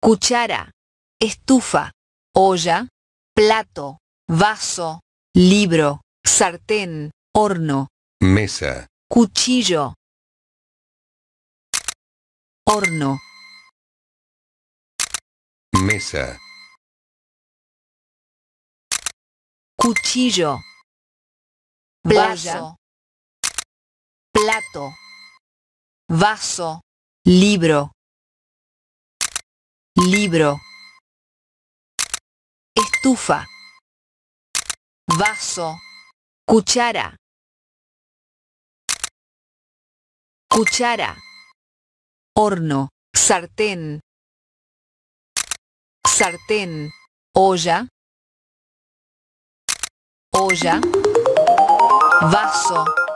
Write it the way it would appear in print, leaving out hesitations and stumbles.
cuchara, estufa, olla, plato, vaso, libro, sartén, horno, mesa, cuchillo, horno, mesa, cuchillo, vaso, plato, vaso, libro, libro, estufa, vaso, cuchara, cuchara, horno, sartén, sartén, olla, olla, vaso,